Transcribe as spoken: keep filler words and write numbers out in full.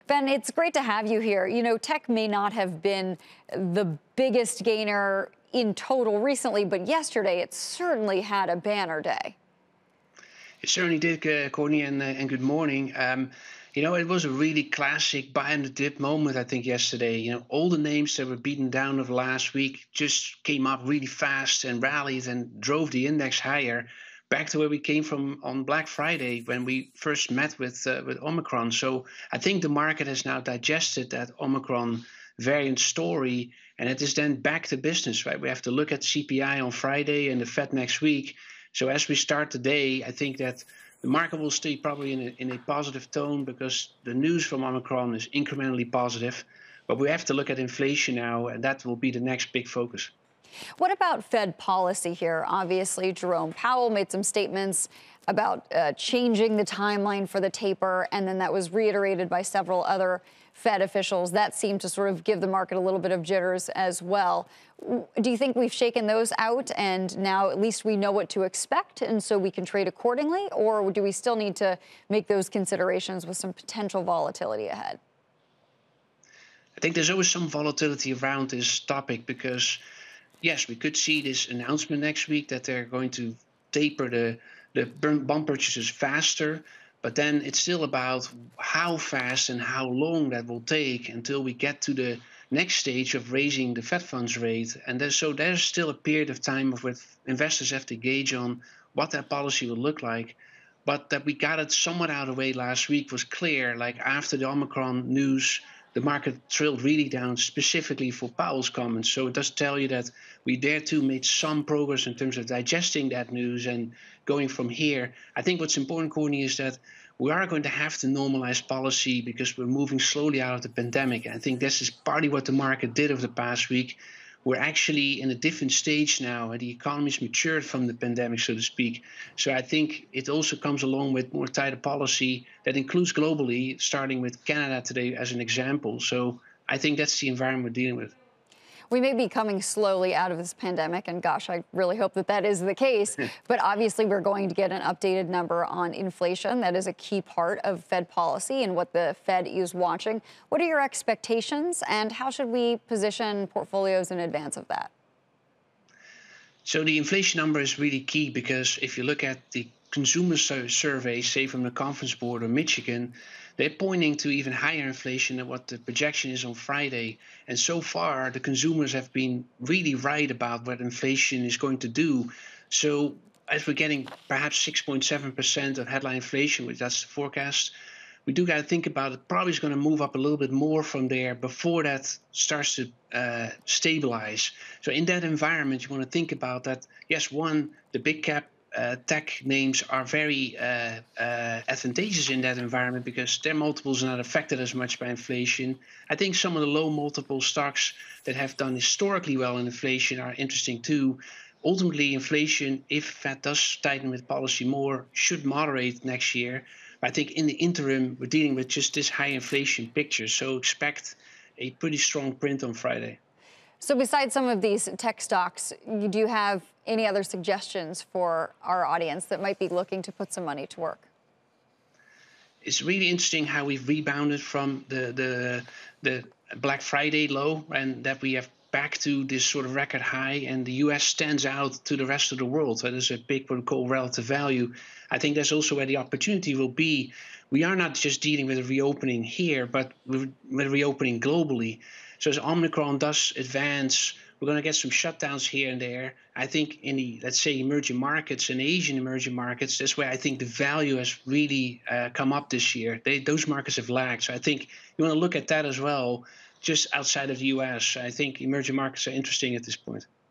Ben, it's great to have you here. You know, tech may not have been the biggest gainer in total recently, but yesterday it certainly had a banner day. It certainly did, uh, Courtney, and, uh, and good morning. Um, you know, it was a really classic buy and the dip moment, I think, yesterday. You know, all the names that were beaten down over the last week just came up really fast and rallied and drove the index higher, back to where we came from on Black Friday when we first met with uh, with Omicron. So I think the market has now digested that Omicron variant story, and it is then back to business, right? We have to look at C P I on Friday and the Fed next week. So as we start today, I think that the market will stay probably in a, in a positive tone because the news from Omicron is incrementally positive. But we have to look at inflation now, and that will be the next big focus. What about Fed policy here? Obviously, Jerome Powell made some statements about uh, changing the timeline for the taper, and then that was reiterated by several other Fed officials. That seemed to sort of give the market a little bit of jitters as well. Do you think we've shaken those out and now at least we know what to expect and so we can trade accordingly? Or do we still need to make those considerations with some potential volatility ahead? I think there's always some volatility around this topic because, yes, we could see this announcement next week that they're going to taper the, the bond purchases faster. But then it's still about how fast and how long that will take until we get to the next stage of raising the Fed funds rate. And there's, so there's still a period of time of where investors have to gauge on what that policy will look like. But that we got it somewhat out of the way last week was clear. Like after the Omicron news, the market trilled really down specifically for Powell's comments. So it does tell you that we there too made some progress in terms of digesting that news and going from here. I think what's important, Courtney, is that we are going to have to normalize policy because we're moving slowly out of the pandemic. And I think this is partly what the market did over the past week. We're actually in a different stage now, and the economy's matured from the pandemic, so to speak. So I think it also comes along with more tighter policy that includes globally, starting with Canada today as an example. So I think that's the environment we're dealing with. We may be coming slowly out of this pandemic, and gosh, I really hope that that is the case. But obviously, we're going to get an updated number on inflation. That is a key part of Fed policy and what the Fed is watching. What are your expectations, and how should we position portfolios in advance of that? So the inflation number is really key because if you look at the consumer survey, say from the Conference Board or Michigan, they're pointing to even higher inflation than what the projection is on Friday. And so far, the consumers have been really right about what inflation is going to do. So as we're getting perhaps six point seven percent of headline inflation, which that's the forecast, we do got to think about it. Probably is going to move up a little bit more from there before that starts to uh, stabilize. So in that environment, you want to think about that. Yes, one, the big cap Uh, tech names are very uh, uh, advantageous in that environment because their multiples are not affected as much by inflation. I think some of the low multiple stocks that have done historically well in inflation are interesting too. Ultimately, inflation, if Fed does tighten with policy more, should moderate next year. But I think in the interim, we're dealing with just this high inflation picture. So expect a pretty strong print on Friday. So besides some of these tech stocks, do you have any other suggestions for our audience that might be looking to put some money to work? It's really interesting how we've rebounded from the the the Black Friday low and that we have back to this sort of record high, and the U S stands out to the rest of the world. So there's a big what we call relative value. I think that's also where the opportunity will be. We are not just dealing with a reopening here, but with a reopening globally. So as Omicron does advance, we're going to get some shutdowns here and there. I think in the, let's say, emerging markets and Asian emerging markets, that's where I think the value has really uh, come up this year. They, those markets have lagged. So I think you want to look at that as well, just outside of the U S. I think emerging markets are interesting at this point.